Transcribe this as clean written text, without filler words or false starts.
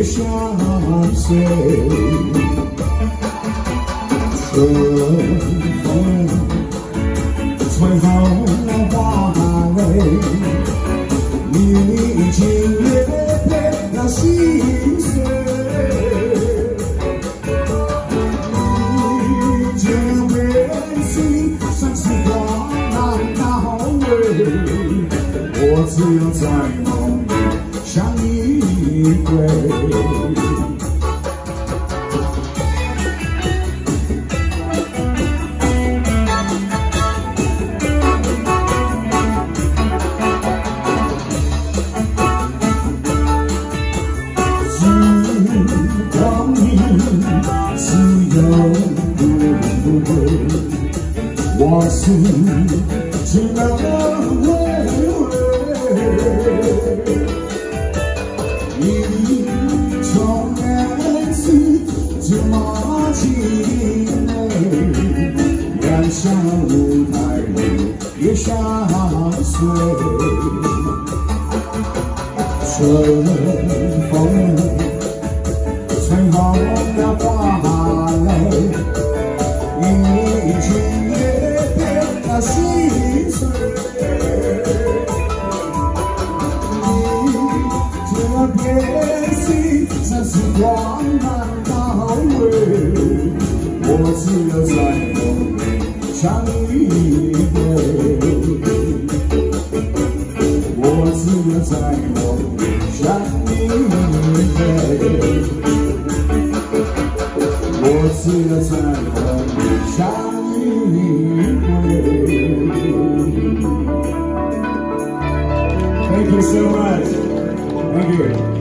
相随。春风吹红了花蕾，你今夜变了心碎。你这变心像是光芒倒退，我只有在梦里向你归。 我心只能回味，一种年纪芝麻青梅，两相舞台里也相随。春风吹红了花蕾，已经。 心碎，你这变心像是光芒倒退，我只有在梦里向你归，我只有在梦里向你归，我只有在梦里向你归。 Thank you so much. Thank you.